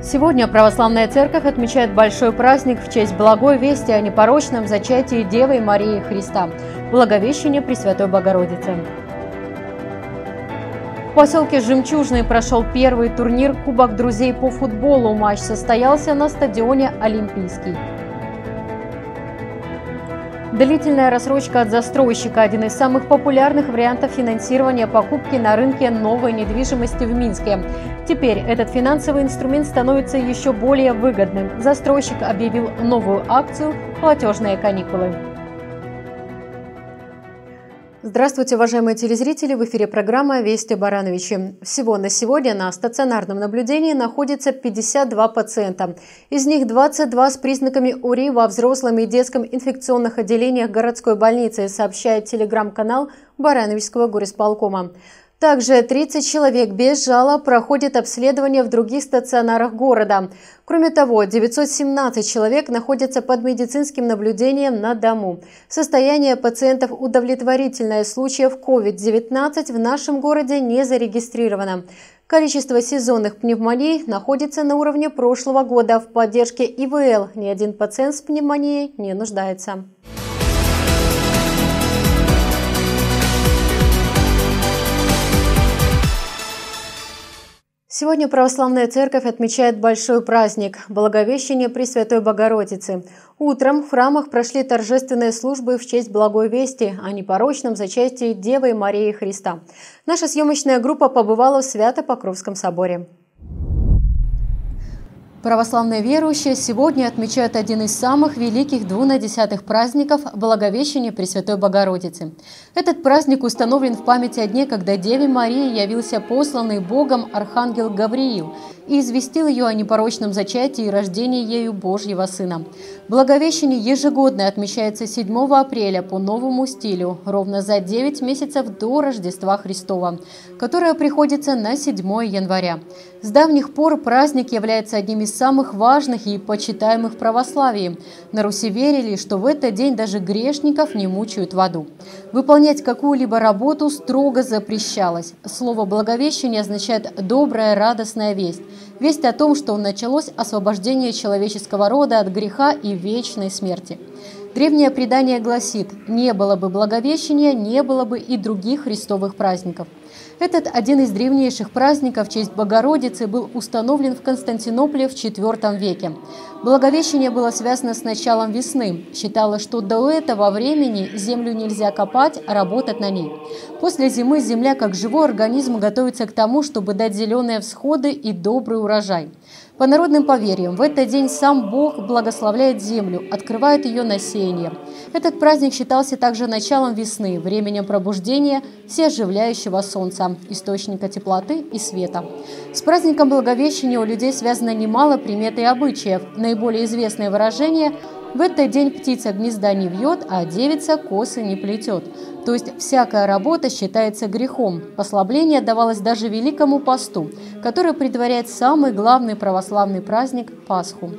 Сегодня Православная Церковь отмечает большой праздник в честь благой вести о непорочном зачатии Девы Марии Христа, Благовещения Пресвятой Богородицы. В поселке Жемчужный прошел первый турнир «Кубок друзей» по футболу. Матч состоялся на стадионе «Олимпийский». Длительная рассрочка от застройщика – один из самых популярных вариантов финансирования покупки на рынке новой недвижимости в Минске. Теперь этот финансовый инструмент становится еще более выгодным. Застройщик объявил новую акцию «Платежные каникулы». Здравствуйте, уважаемые телезрители! В эфире программа «Вести Барановичи». Всего на сегодня на стационарном наблюдении находится 52 пациента. Из них 22 с признаками УРИ во взрослом и детском инфекционных отделениях городской больницы, сообщает телеграм-канал Барановичского горисполкома. Также 30 человек без жалоб проходят обследование в других стационарах города. Кроме того, 917 человек находятся под медицинским наблюдением на дому. Состояние пациентов удовлетворительное, случаев COVID-19 в нашем городе не зарегистрировано. Количество сезонных пневмоний находится на уровне прошлого года. В поддержке ИВЛ ни один пациент с пневмонией не нуждается. Сегодня Православная Церковь отмечает большой праздник – Благовещение Пресвятой Богородицы. Утром в храмах прошли торжественные службы в честь благой вести о непорочном зачатии Девы Марии Христа. Наша съемочная группа побывала в Свято-Покровском соборе. Православные верующие сегодня отмечают один из самых великих двунадесятых праздников – Благовещение Пресвятой Богородицы. Этот праздник установлен в память о дне, когда Деве Марии явился посланный Богом архангел Гавриил и известил ее о непорочном зачатии и рождении ею Божьего Сына. Благовещение ежегодно отмечается 7 апреля по новому стилю, ровно за 9 месяцев до Рождества Христова, которое приходится на 7 января. С давних пор праздник является одним из самых важных и почитаемых в православии. На Руси верили, что в этот день даже грешников не мучают в аду. Выполнять какую-либо работу строго запрещалось. Слово «благовещение» означает «добрая, радостная весть». Весть о том, что началось освобождение человеческого рода от греха и вечной смерти. Древнее предание гласит: «Не было бы Благовещения, не было бы и других христовых праздников». Этот один из древнейших праздников в честь Богородицы был установлен в Константинополе в IV веке. Благовещение было связано с началом весны. Считалось, что до этого времени землю нельзя копать, а работать на ней. После зимы земля, как живой организм, готовится к тому, чтобы дать зеленые всходы и добрый урожай. По народным поверьям, в этот день сам Бог благословляет землю, открывает ее на сеяние. Этот праздник считался также началом весны, временем пробуждения всеоживляющего солнца, источника теплоты и света. С праздником Благовещения у людей связано немало примет и обычаев. Наиболее известное выражение – в этот день птица гнезда не вьет, а девица косы не плетет. То есть всякая работа считается грехом. Послабление давалось даже Великому посту, который предваряет самый главный православный праздник – Пасху.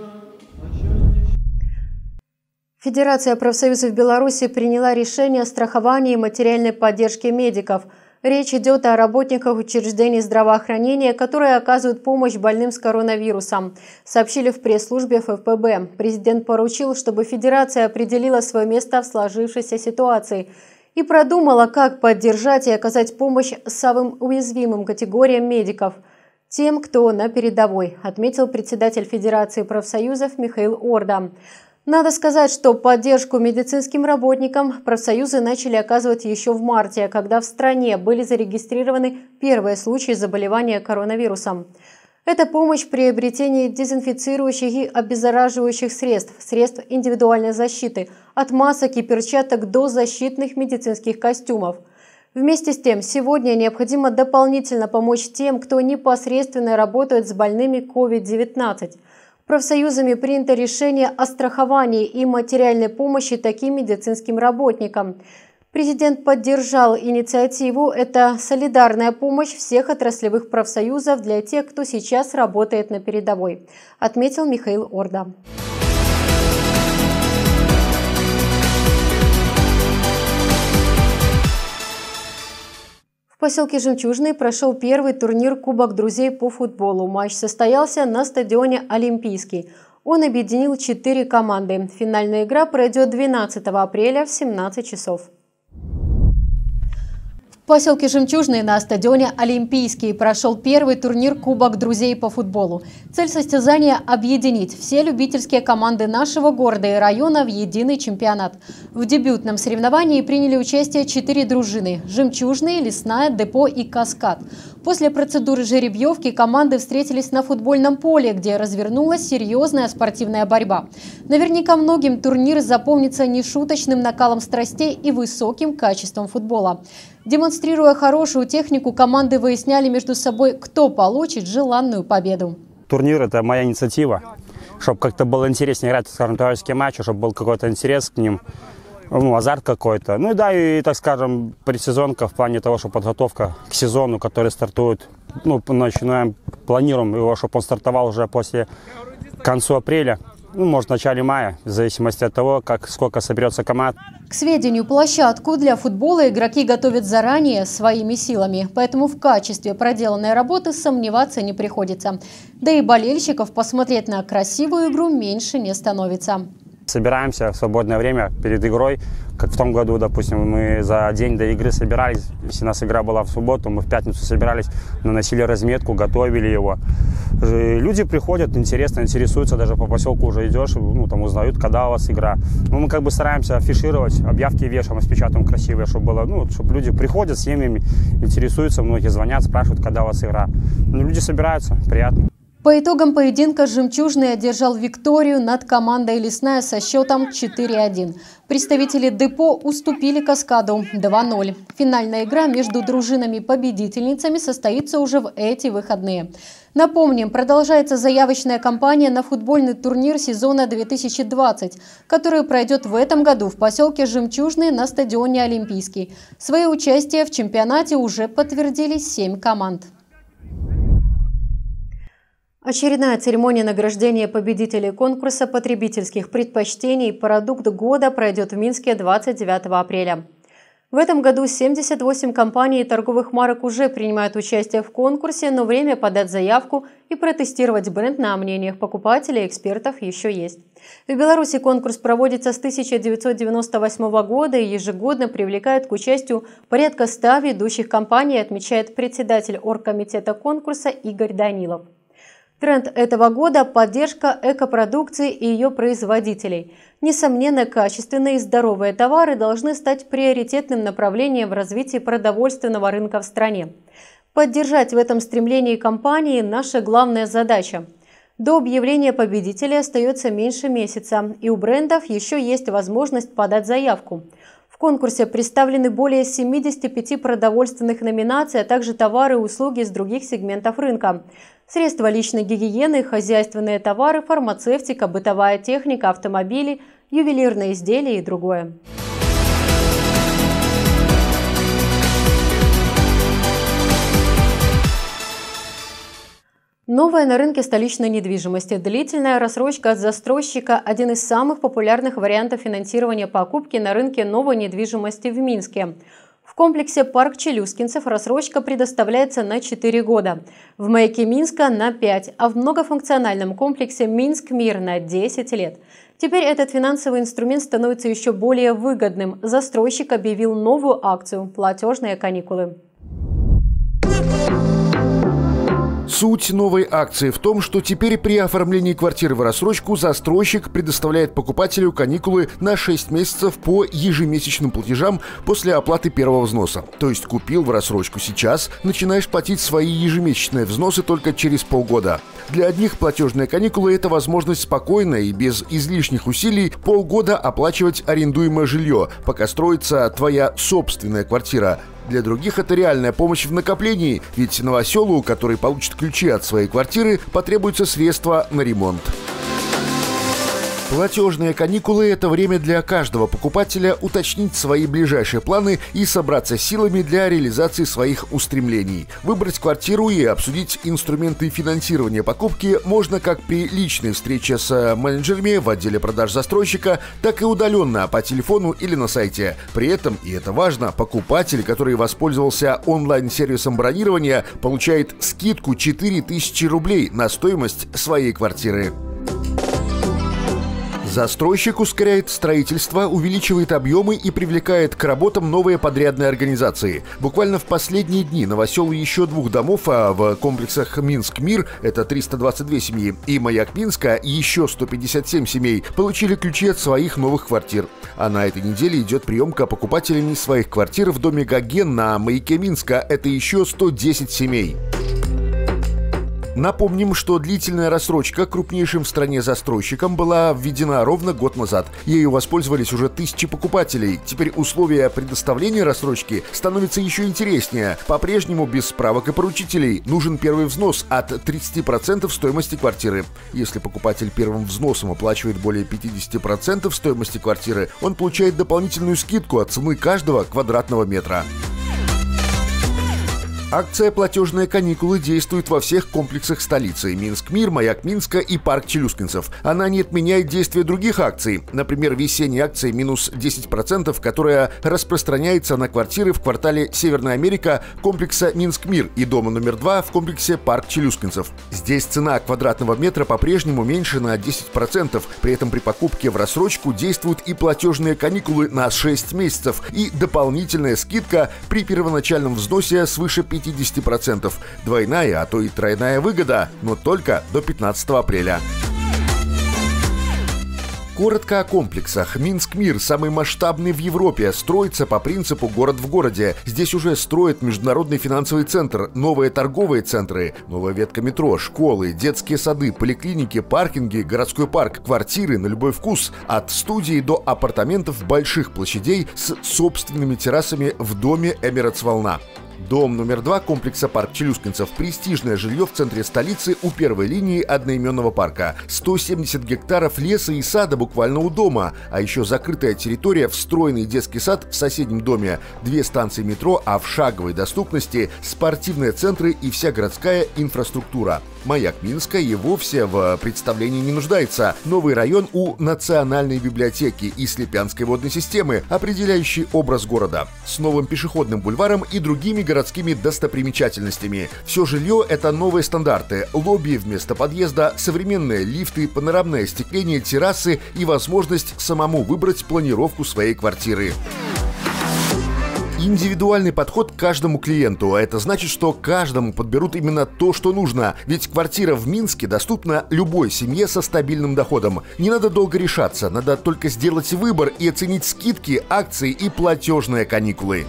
Федерация профсоюзов Беларуси приняла решение о страховании и материальной поддержке медиков. Речь идет о работниках учреждений здравоохранения, которые оказывают помощь больным с коронавирусом, сообщили в пресс-службе ФПБ. Президент поручил, чтобы Федерация определила свое место в сложившейся ситуации и продумала, как поддержать и оказать помощь самым уязвимым категориям медиков – тем, кто на передовой, отметил председатель Федерации профсоюзов Михаил Орда. Надо сказать, что поддержку медицинским работникам профсоюзы начали оказывать еще в марте, когда в стране были зарегистрированы первые случаи заболевания коронавирусом. Это помощь в приобретении дезинфицирующих и обеззараживающих средств, средств индивидуальной защиты, от масок и перчаток до защитных медицинских костюмов. Вместе с тем, сегодня необходимо дополнительно помочь тем, кто непосредственно работает с больными COVID-19. Профсоюзами принято решение о страховании и материальной помощи таким медицинским работникам. Президент поддержал инициативу. Это солидарная помощь всех отраслевых профсоюзов для тех, кто сейчас работает на передовой, отметил Михаил Орда. В поселке Жемчужный прошел первый турнир «Кубок друзей» по футболу. Матч состоялся на стадионе «Олимпийский». Он объединил 4 команды. Финальная игра пройдет 12 апреля в 17 часов. В поселке Жемчужный на стадионе «Олимпийский» прошел первый турнир «Кубок друзей» по футболу. Цель состязания – объединить все любительские команды нашего города и района в единый чемпионат. В дебютном соревновании приняли участие 4 дружины – «Жемчужный», «Лесная», «Депо» и «Каскад». После процедуры жеребьевки команды встретились на футбольном поле, где развернулась серьезная спортивная борьба. Наверняка многим турнир запомнится нешуточным накалом страстей и высоким качеством футбола. Демонстрируя хорошую технику, команды выясняли между собой, кто получит желанную победу. Турнир – это моя инициатива, чтобы как-то было интереснее играть, скажем, товарищеские матчи, чтобы был какой-то интерес к ним, азарт какой-то. Ну и да, и, так скажем, предсезонка в плане того, что подготовка к сезону, который стартует, начинаем, планируем его, чтобы он стартовал уже к концу апреля. Может, в начале мая, в зависимости от того, сколько соберется команд. К сведению, площадку для футбола игроки готовят заранее своими силами. Поэтому в качестве проделанной работы сомневаться не приходится. Да и болельщиков посмотреть на красивую игру меньше не становится. Собираемся в свободное время перед игрой. Как в том году, допустим, мы за день до игры собирались. Если у нас игра была в субботу, мы в пятницу собирались, наносили разметку, готовили его. Люди приходят, интересно, интересуются, даже по поселку уже идешь, там узнают, когда у вас игра. Мы как бы стараемся афишировать, объявки вешаем, распечатаем красивые, чтобы было, чтобы люди приходят с семьями, интересуются, многие звонят, спрашивают, когда у вас игра. Люди собираются, приятно. По итогам поединка «Жемчужный» одержал викторию над командой «Лесная» со счетом 4-1. Представители «Депо» уступили «Каскаду» 2-0. Финальная игра между дружинами-победительницами состоится уже в эти выходные. Напомним, продолжается заявочная кампания на футбольный турнир сезона 2020, который пройдет в этом году в поселке Жемчужный на стадионе «Олимпийский». Свое участие в чемпионате уже подтвердили 7 команд. Очередная церемония награждения победителей конкурса потребительских предпочтений «Продукт года» пройдет в Минске 29 апреля. В этом году 78 компаний и торговых марок уже принимают участие в конкурсе, но время подать заявку и протестировать бренд на мнениях покупателей и экспертов еще есть. В Беларуси конкурс проводится с 1998 года и ежегодно привлекает к участию порядка 100 ведущих компаний, отмечает председатель оргкомитета конкурса Игорь Данилов. Тренд этого года – поддержка экопродукции и ее производителей. Несомненно, качественные и здоровые товары должны стать приоритетным направлением в развитии продовольственного рынка в стране. Поддержать в этом стремлении компании – наша главная задача. До объявления победителей остается меньше месяца, и у брендов еще есть возможность подать заявку. В конкурсе представлены более 75 продовольственных номинаций, а также товары и услуги из других сегментов рынка. Средства личной гигиены, хозяйственные товары, фармацевтика, бытовая техника, автомобили, ювелирные изделия и другое. Новая на рынке столичной недвижимости. Длительная рассрочка от застройщика – один из самых популярных вариантов финансирования покупки на рынке новой недвижимости в Минске. В комплексе «Парк Челюскинцев» рассрочка предоставляется на 4 года, в «Маяке Минска» на 5, а в многофункциональном комплексе «Минск-Мир» на 10 лет. Теперь этот финансовый инструмент становится еще более выгодным. Застройщик объявил новую акцию – платежные каникулы. Суть новой акции в том, что теперь при оформлении квартиры в рассрочку застройщик предоставляет покупателю каникулы на 6 месяцев по ежемесячным платежам после оплаты первого взноса. То есть купил в рассрочку сейчас, начинаешь платить свои ежемесячные взносы только через полгода. Для одних платежные каникулы – это возможность спокойно и без излишних усилий полгода оплачивать арендуемое жилье, пока строится твоя собственная квартира. Для других это реальная помощь в накоплении, ведь новоселу, который получит ключи от своей квартиры, потребуются средства на ремонт. Платежные каникулы – это время для каждого покупателя уточнить свои ближайшие планы и собраться силами для реализации своих устремлений. Выбрать квартиру и обсудить инструменты финансирования покупки можно как при личной встрече с менеджерами в отделе продаж застройщика, так и удаленно по телефону или на сайте. При этом, и это важно, покупатель, который воспользовался онлайн-сервисом бронирования, получает скидку 4000 рублей на стоимость своей квартиры. Застройщик ускоряет строительство, увеличивает объемы и привлекает к работам новые подрядные организации. Буквально в последние дни новосел еще 2 домов, а в комплексах Минск-Мир, это 322 семьи, и Маяк Минска, еще 157 семей, получили ключи от своих новых квартир. А на этой неделе идет приемка покупателями своих квартир в доме Гоген на Маяке Минска, это еще 110 семей. Напомним, что длительная рассрочка крупнейшим в стране застройщикам была введена ровно год назад. Ею воспользовались уже тысячи покупателей. Теперь условия предоставления рассрочки становятся еще интереснее. По-прежнему без справок и поручителей. Нужен первый взнос от 30% стоимости квартиры. Если покупатель первым взносом оплачивает более 50% стоимости квартиры, он получает дополнительную скидку от цены каждого квадратного метра. Акция «Платежные каникулы» действует во всех комплексах столицы – Минск-Мир, Маяк Минска и парк Челюскинцев. Она не отменяет действия других акций. Например, весенней акции минус 10%, которая распространяется на квартиры в квартале Северная Америка комплекса Минск-Мир и дома номер 2 в комплексе парк Челюскинцев. Здесь цена квадратного метра по-прежнему меньше на 10%. При этом при покупке в рассрочку действуют и платежные каникулы на 6 месяцев и дополнительная скидка при первоначальном взносе свыше 50%. Двойная, а то и тройная выгода, но только до 15 апреля. Коротко о комплексах. Минск-Мир, самый масштабный в Европе, строится по принципу «город в городе». Здесь уже строят международный финансовый центр, новые торговые центры, новая ветка метро, школы, детские сады, поликлиники, паркинги, городской парк, квартиры на любой вкус. От студий до апартаментов больших площадей с собственными террасами в доме «Эмиратс Волна». Дом номер 2 комплекса парк Челюскинцев – престижное жилье в центре столицы у первой линии одноименного парка. 170 гектаров леса и сада буквально у дома, а еще закрытая территория, встроенный детский сад в соседнем доме, 2 станции метро, а в шаговой доступности спортивные центры и вся городская инфраструктура. Маяк Минска и вовсе в представлении не нуждается. Новый район у Национальной библиотеки и Слепянской водной системы, определяющий образ города, с новым пешеходным бульваром и другими городскими достопримечательностями. Все жилье – это новые стандарты. Лобби вместо подъезда, современные лифты, панорамное остекление, террасы и возможность самому выбрать планировку своей квартиры. Индивидуальный подход к каждому клиенту. Это значит, что каждому подберут именно то, что нужно. Ведь квартира в Минске доступна любой семье со стабильным доходом. Не надо долго решаться, надо только сделать выбор и оценить скидки, акции и платежные каникулы.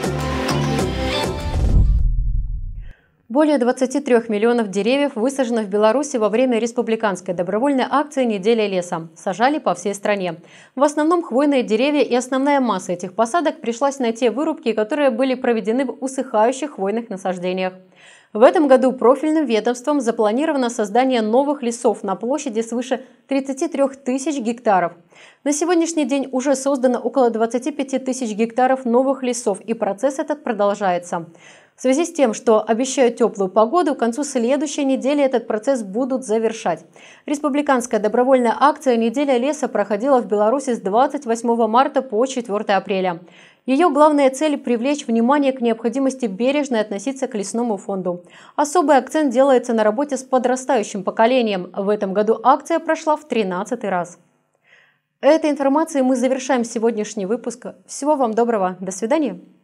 Более 23 миллионов деревьев высажено в Беларуси во время республиканской добровольной акции «Неделя леса». Сажали по всей стране. В основном хвойные деревья, и основная масса этих посадок пришлась на те вырубки, которые были проведены в усыхающих хвойных насаждениях. В этом году профильным ведомством запланировано создание новых лесов на площади свыше 33 тысяч гектаров. На сегодняшний день уже создано около 25 тысяч гектаров новых лесов, и процесс этот продолжается. В связи с тем, что обещают теплую погоду, к концу следующей недели этот процесс будут завершать. Республиканская добровольная акция «Неделя леса» проходила в Беларуси с 28 марта по 4 апреля. Ее главная цель – привлечь внимание к необходимости бережно относиться к лесному фонду. Особый акцент делается на работе с подрастающим поколением. В этом году акция прошла в 13-й раз. Этой информацией мы завершаем сегодняшний выпуск. Всего вам доброго. До свидания.